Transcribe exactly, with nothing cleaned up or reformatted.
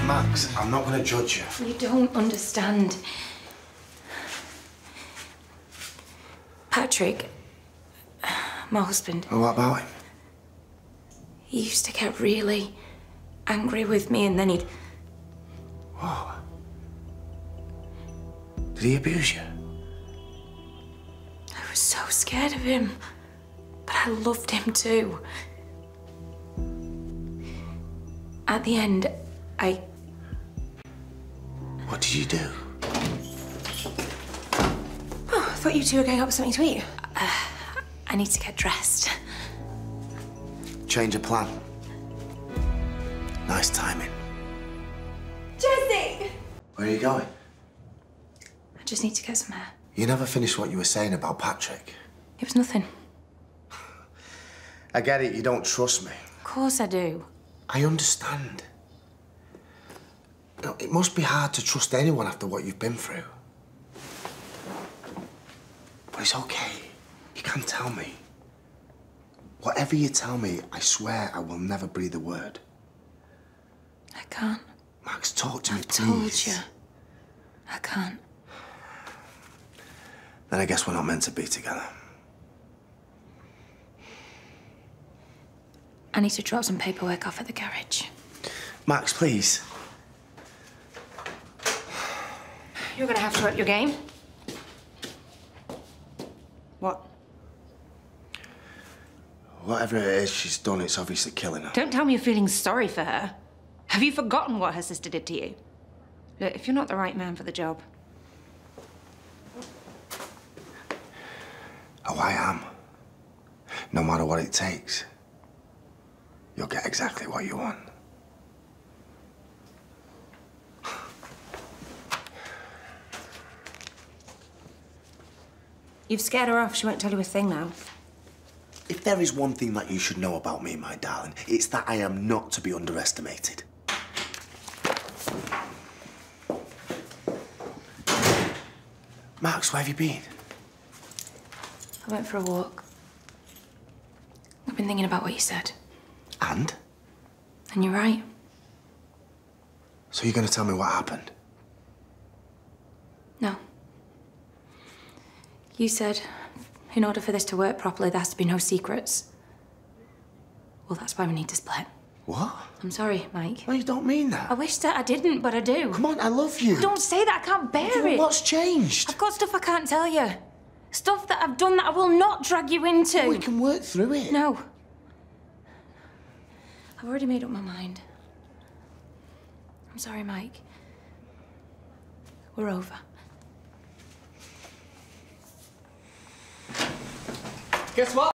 Max, I'm not going to judge you. You don't understand. Patrick, my husband. Oh, what about him? He used to get really angry with me and then he'd... What? Did he abuse you? I was so scared of him, but I loved him too. At the end, I... What did you do? Oh, I thought you two were going up with something to eat. Uh, I need to get dressed. Change of plan. Nice timing. Jesse! Where are you going? I just need to get some hair. You never finished what you were saying about Patrick. It was nothing. I get it, you don't trust me. Of course I do. I understand. You know, it must be hard to trust anyone after what you've been through. But it's okay. You can tell me. Whatever you tell me, I swear I will never breathe a word. I can't. Max, talk to me, I've please. told you. I can't. Then I guess we're not meant to be together. I need to drop some paperwork off at the garage. Max, please. You're gonna have to up your game. What? Whatever it is she's done, it's obviously killing her. Don't tell me you're feeling sorry for her. Have you forgotten what her sister did to you? Look, if you're not the right man for the job... Oh, I am. No matter what it takes, you'll get exactly what you want. You've scared her off. She won't tell you a thing now. If there is one thing that you should know about me, my darling, it's that I am not to be underestimated. Max, where have you been? I went for a walk. I've been thinking about what you said. And? And you're right. So you're going to tell me what happened? No. You said, in order for this to work properly, there has to be no secrets. Well, that's why we need to split. What? I'm sorry, Mike. No, you don't mean that. I wish that I didn't, but I do. Come on, I love you. Don't say that. I can't bear it. What's changed? I've got stuff I can't tell you. Stuff that I've done that I will not drag you into. We can work through it. No. I've already made up my mind. I'm sorry, Mike. We're over. Guess what?